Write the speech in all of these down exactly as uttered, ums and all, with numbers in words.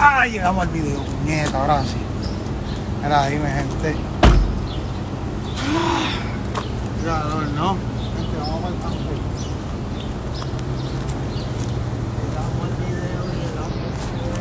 Ah, llegamos al video, puñeta, ahora sí. Mira, dime, gente. Claro, no. Gente, vamos para el campo. Llegamos al video, llegamos al video.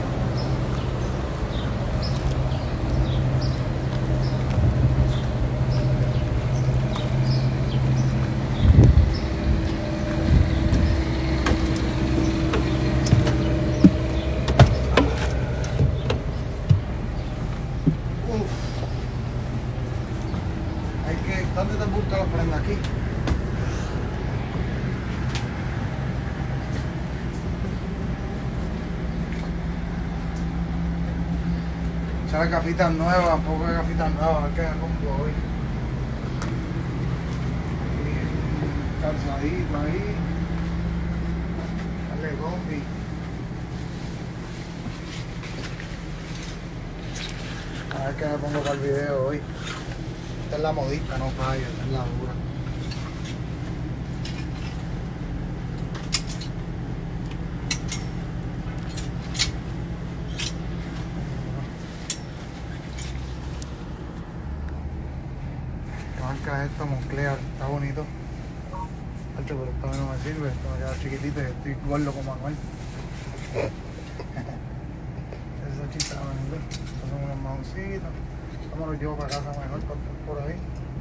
¿Dónde te busca la prenda? Aquí. Sale gafitas nuevas, poco de gafitas nuevas, a ver qué me pongo hoy. Calzadito ahí. Dale combi. A ver qué me pongo para el video hoy. Esta es la modista, no falla, esta es la dura. ¿Qué marca es esto? Moncler, está bonito. Alto, pero esto a mí no me sirve, esto me queda chiquitito y estoy gordo como Manuel. Esa chista va a venir. Estos son unos mausitos. ¿Cómo los llevo para casa mejor? Por ahí.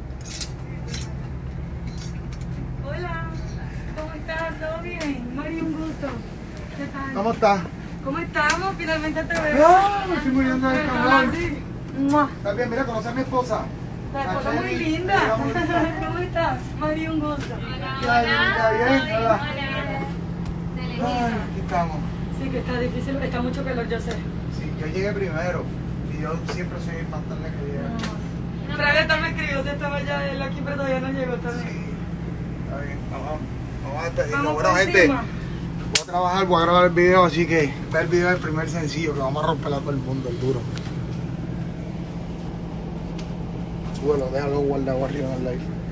Hola, ¿cómo estás? ¿Todo bien? Mari, un gusto. ¿Qué tal? ¿Cómo estás? ¿Cómo estamos? Finalmente te veo. ¡Ah! Me estoy muriendo de calor. Sí. ¡Mua! ¿Estás bien? Mira, conoce a mi esposa. La esposa Acheli, muy linda. ella muy linda. ¿Cómo estás? Mari, un gusto. ¿Qué hay? ¿Está bien? Hola. Ay, aquí estamos. Sí, que está difícil, está mucho calor, yo sé. Sí, yo llegué primero y yo siempre soy más tarde que llegué. Traviata me escribió, si estaba ya él aquí, pero todavía no llegó también. Sí, está bien, vamos, vamos a despedirnos. Vamos Bueno, por gente, encima. voy a trabajar, voy a grabar el video, así que ve el video del primer sencillo que vamos a romper a todo el mundo, el duro. Súbelo, déjalo guardado arriba en el live.